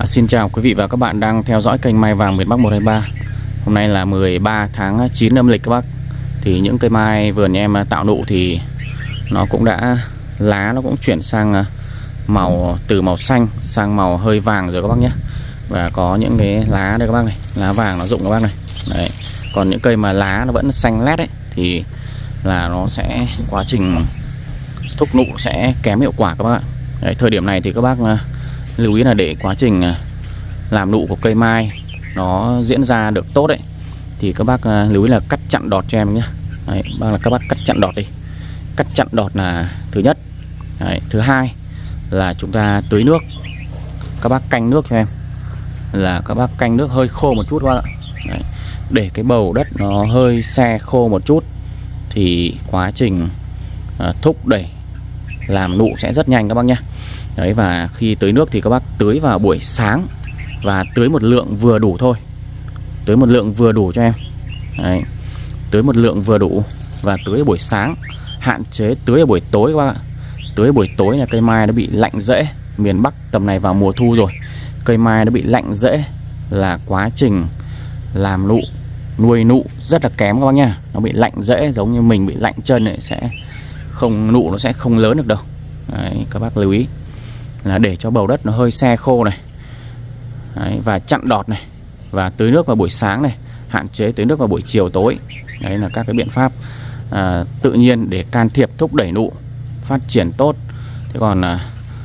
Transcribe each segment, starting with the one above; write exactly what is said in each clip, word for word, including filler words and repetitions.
À, xin chào quý vị và các bạn đang theo dõi kênh Mai Vàng miền Bắc một hai ba. Hôm nay là mười ba tháng chín âm lịch các bác. Thì những cây mai vườn nhà em tạo nụ thì nó cũng đã lá nó cũng chuyển sang màu từ màu xanh sang màu hơi vàng rồi các bác nhé. Và có những cái lá đây các bác này, lá vàng nó rụng các bác này. Đấy. Còn những cây mà lá nó vẫn xanh lét ấy thì là nó sẽ quá trình thúc nụ sẽ kém hiệu quả các bác ạ. Đấy, thời điểm này thì các bác lưu ý là để quá trình làm nụ của cây mai nó diễn ra được tốt đấy thì các bác lưu ý là cắt chặn đọt cho em nhé. Đấy, bác là các bác cắt chặn đọt đi. Cắt chặn đọt là thứ nhất. Đấy, thứ hai là chúng ta tưới nước. Các bác canh nước cho em là các bác canh nước hơi khô một chút các bác ạ. Đấy, để cái bầu đất nó hơi se khô một chút thì quá trình uh, thúc đẩy làm nụ sẽ rất nhanh các bác nhé. Đấy, và khi tưới nước thì các bác tưới vào buổi sáng và tưới một lượng vừa đủ thôi. Tưới một lượng vừa đủ cho em. Đấy, tưới một lượng vừa đủ và tưới ở buổi sáng, hạn chế tưới ở buổi tối các bác ạ. Tưới ở buổi tối là cây mai nó bị lạnh rễ. Miền Bắc tầm này vào mùa thu rồi, cây mai nó bị lạnh rễ là quá trình làm nụ, nuôi nụ rất là kém các bác nha. Nó bị lạnh rễ giống như mình bị lạnh chân ấy, sẽ không nụ nó sẽ không lớn được đâu. Đấy, các bác lưu ý là để cho bầu đất nó hơi se khô này. Đấy, và chặn đọt này, và tưới nước vào buổi sáng này, hạn chế tưới nước vào buổi chiều tối. Đấy là các cái biện pháp à, tự nhiên để can thiệp thúc đẩy nụ phát triển tốt. Thế còn à,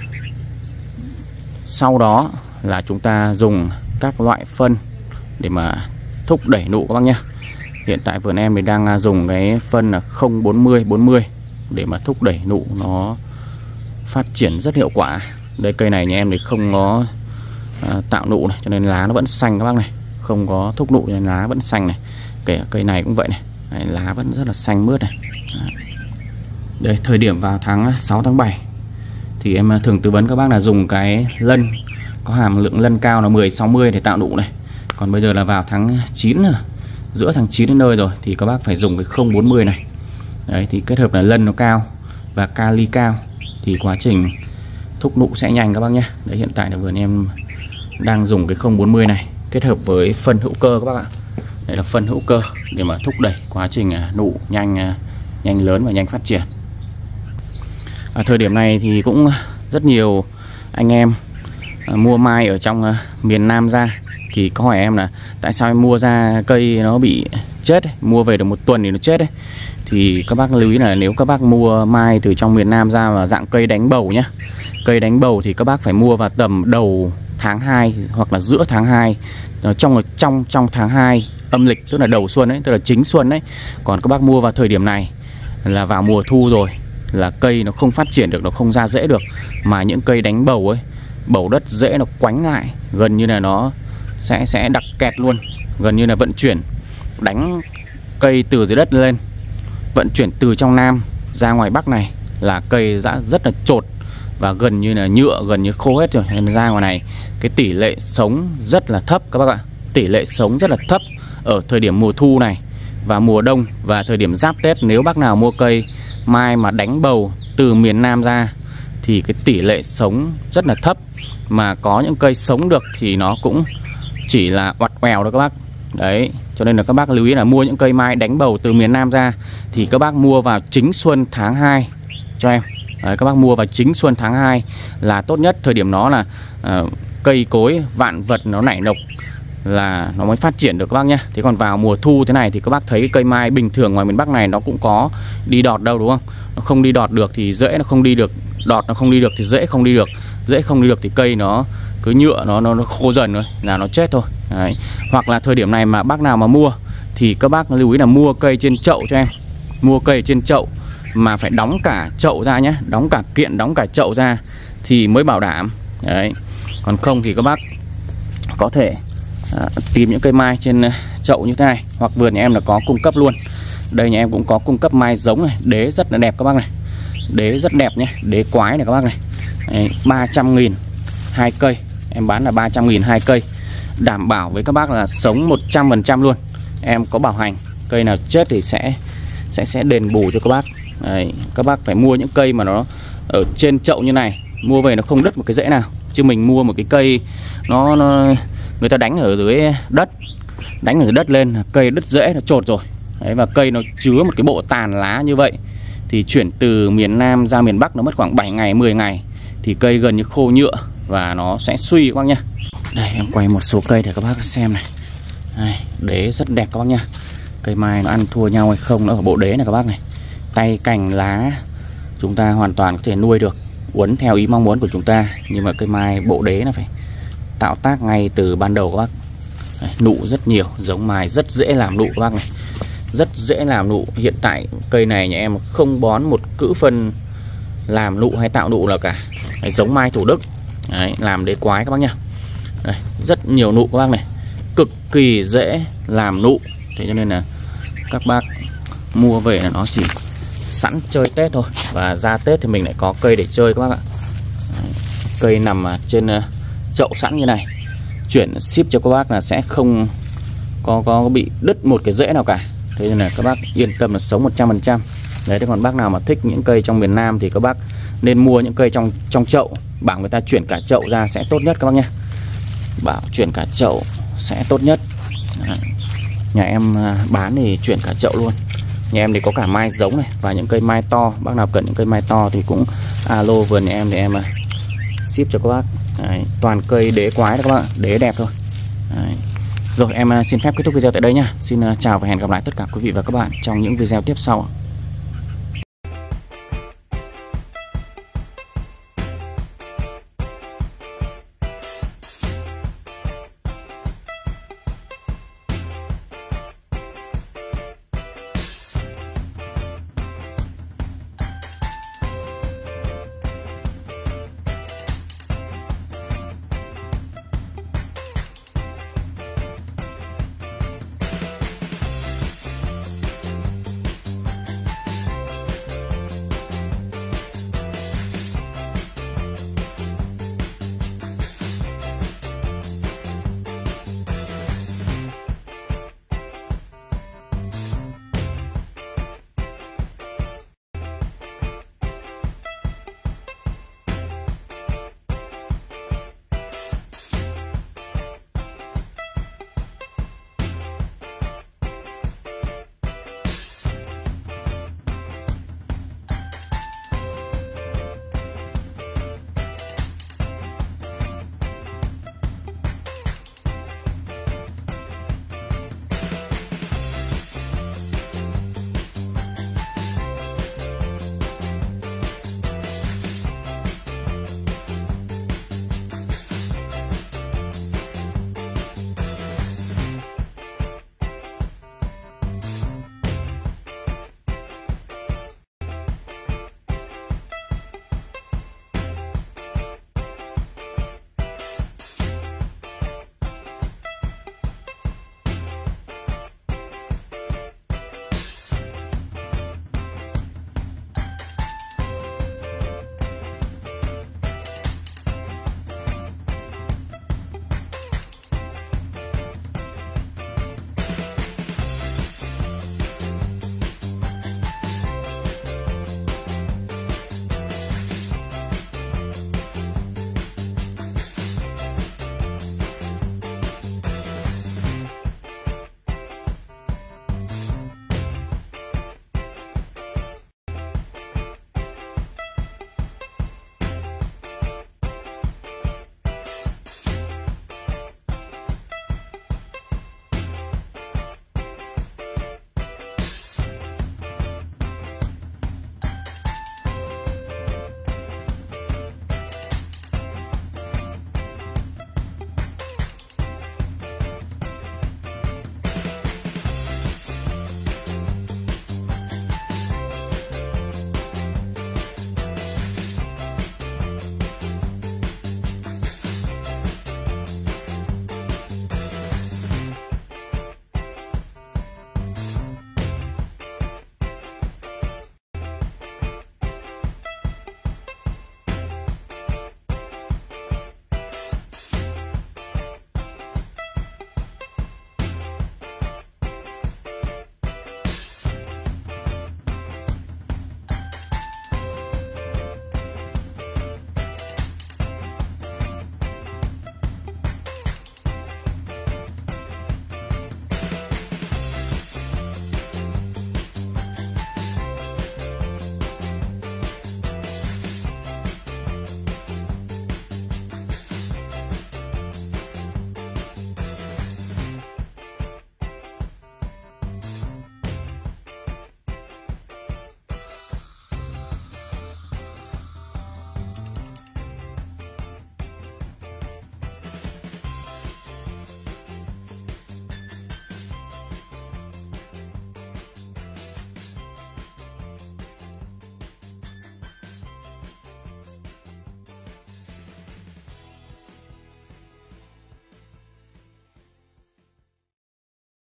sau đó là chúng ta dùng các loại phân để mà thúc đẩy nụ các bác nhé. Hiện tại vườn em thì đang dùng cái phân là không bốn mươi bốn mươi để mà thúc đẩy nụ nó phát triển rất hiệu quả. Đây, cây này nhà em thì không có à, tạo nụ này cho nên lá nó vẫn xanh các bác này, không có thúc nụ cho nên lá vẫn xanh này. Kể cây này cũng vậy này. Đấy, lá vẫn rất là xanh mướt này. Đấy. Đây, thời điểm vào tháng sáu tháng bảy thì em thường tư vấn các bác là dùng cái lân có hàm lượng lân cao là mười sáu mươi để tạo nụ này. Còn bây giờ là vào tháng chín rồi, giữa tháng chín đến nơi rồi thì các bác phải dùng cái không bốn mươi này. Đấy, thì kết hợp là lân nó cao và kali cao thì quá trình thúc nụ sẽ nhanh các bác nhé. Đấy, hiện tại là vườn em đang dùng cái không bốn mươi này kết hợp với phân hữu cơ các bác ạ. Đây là phân hữu cơ để mà thúc đẩy quá trình nụ nhanh nhanh lớn và nhanh phát triển. À, thời điểm này thì cũng rất nhiều anh em à, mua mai ở trong à, miền Nam ra thì có hỏi em là tại sao em mua ra cây nó bị chết ấy, mua về được một tuần thì nó chết ấy. Thì các bác lưu ý là nếu các bác mua mai từ trong miền Nam ra và dạng cây đánh bầu nhá. Cây đánh bầu thì các bác phải mua vào tầm đầu tháng hai hoặc là giữa tháng hai, trong trong trong tháng hai âm lịch, tức là đầu xuân ấy, tức là chính xuân ấy. Còn các bác mua vào thời điểm này là vào mùa thu rồi, là cây nó không phát triển được, nó không ra rễ được. Mà những cây đánh bầu ấy, bầu đất rễ nó quánh lại, gần như là nó sẽ sẽ đặc kẹt luôn, gần như là vận chuyển đánh cây từ dưới đất lên, vận chuyển từ trong Nam ra ngoài Bắc này là cây đã rất là chột và gần như là nhựa, gần như khô hết rồi. Nên ra ngoài này cái tỷ lệ sống rất là thấp các bác ạ. Tỷ lệ sống rất là thấp ở thời điểm mùa thu này và mùa đông và thời điểm giáp Tết. Nếu bác nào mua cây mai mà đánh bầu từ miền Nam ra thì cái tỷ lệ sống rất là thấp. Mà có những cây sống được thì nó cũng chỉ là oặt oèo thôi các bác. Đấy, cho nên là các bác lưu ý là mua những cây mai đánh bầu từ miền Nam ra thì các bác mua vào chính xuân tháng hai cho em. Đấy, các bác mua vào chính xuân tháng hai là tốt nhất. Thời điểm đó là uh, cây cối vạn vật nó nảy lộc là nó mới phát triển được các bác nhé. Thế còn vào mùa thu thế này thì các bác thấy cây mai bình thường ngoài miền Bắc này nó cũng có đi đọt đâu đúng không? Nó không đi đọt được thì rễ nó không đi được, đọt nó không đi được thì rễ không đi được, rễ không đi được thì cây nó cứ nhựa nó nó, nó khô dần rồi là nó chết thôi. Đấy. Hoặc là thời điểm này mà bác nào mà mua thì các bác lưu ý là mua cây trên chậu cho em. Mua cây trên chậu mà phải đóng cả chậu ra nhé, đóng cả kiện, đóng cả chậu ra thì mới bảo đảm. Đấy. Còn không thì các bác có thể à, tìm những cây mai trên chậu như thế này, hoặc vườn nhà em là có cung cấp luôn. Đây nhà em cũng có cung cấp mai giống này, đế rất là đẹp các bác này. Đế rất đẹp nhé, đế quái này các bác này. Đấy, ba trăm nghìn hai cây, em bán là ba trăm nghìn hai cây. Đảm bảo với các bác là sống một trăm phần trăm luôn. Em có bảo hành, cây nào chết thì sẽ sẽ sẽ đền bù cho các bác. Đấy, các bác phải mua những cây mà nó ở trên chậu như này, mua về nó không đứt một cái rễ nào, chứ mình mua một cái cây nó, nó người ta đánh ở dưới đất, đánh ở dưới đất lên cây đứt rễ nó chột rồi. Đấy, và cây nó chứa một cái bộ tàn lá như vậy thì chuyển từ miền Nam ra miền Bắc nó mất khoảng bảy ngày mười ngày thì cây gần như khô nhựa và nó sẽ suy các bác nhá. Đây em quay một số cây để các bác xem này. Đây, đế rất đẹp các bác nhá. Cây mai nó ăn thua nhau hay không nó ở bộ đế này các bác này. Tay cành lá chúng ta hoàn toàn có thể nuôi được, uốn theo ý mong muốn của chúng ta. Nhưng mà cây mai bộ đế nó phải tạo tác ngay từ ban đầu các bác. Đây, nụ rất nhiều, giống mai rất dễ làm nụ các bác này. Rất dễ làm nụ. Hiện tại cây này nhà em không bón một cữ phân làm nụ hay tạo nụ nào cả. Đấy, giống mai Thủ Đức. Đấy, làm đế quái các bác nhá. Đây, rất nhiều nụ các bác này, cực kỳ dễ làm nụ. Thế cho nên là các bác mua về là nó chỉ sẵn chơi Tết thôi. Và ra Tết thì mình lại có cây để chơi các bác ạ. Đấy, cây nằm trên chậu sẵn như này, chuyển ship cho các bác là sẽ không có, có bị đứt một cái rễ nào cả. Thế nên là các bác yên tâm là sống một trăm phần trăm. Đấy, thế còn bác nào mà thích những cây trong miền Nam thì các bác nên mua những cây trong trong chậu, bảo người ta chuyển cả chậu ra sẽ tốt nhất các bác nhé. Bảo chuyển cả chậu sẽ tốt nhất. Đấy. Nhà em bán thì chuyển cả chậu luôn. Nhà em thì có cả mai giống này và những cây mai to. Bác nào cần những cây mai to thì cũng alo vườn nhà em để em ship cho các bác. Đấy, toàn cây đế quái đó các bác, đế đẹp thôi. Đấy. Rồi em xin phép kết thúc video tại đây nhá. Xin chào và hẹn gặp lại tất cả quý vị và các bạn trong những video tiếp sau.